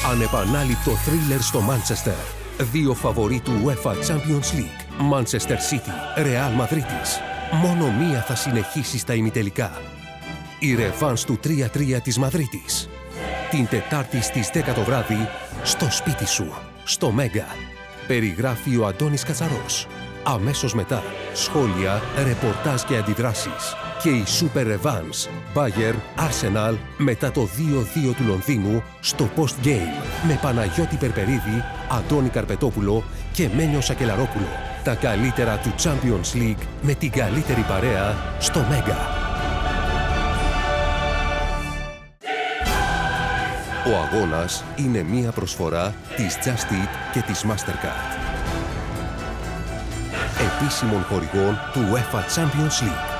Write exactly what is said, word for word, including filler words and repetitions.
Ανεπανάληπτο θρίλερ στο Μάντσεστερ. Δύο φαβορί του UEFA Champions League. Manchester City, Real Madridis. Μόνο μία θα συνεχίσει στα ημιτελικά. Η ρεβάνς του τρία τρία της Μαδρίτης. Την Τετάρτη στις δέκα το βράδυ, στο σπίτι σου, στο Μέγκα. Περιγράφει ο Αντώνης Κατσαρός. Αμέσως μετά, σχόλια, ρεπορτάζ και αντιδράσεις. Και η Super Revans, Bayern, Arsenal, μετά το δύο δύο του Λονδίνου, στο Post Game, με Παναγιώτη Περπερίδη, Αντώνη Καρπετόπουλο και Μένιο Σακελαρόπουλο. Τα καλύτερα του Champions League με την καλύτερη παρέα στο Μέγκα. Ο αγώνας είναι μία προσφορά της Just Eat και της Mastercard. Επίσημων χορηγών του UEFA Champions League.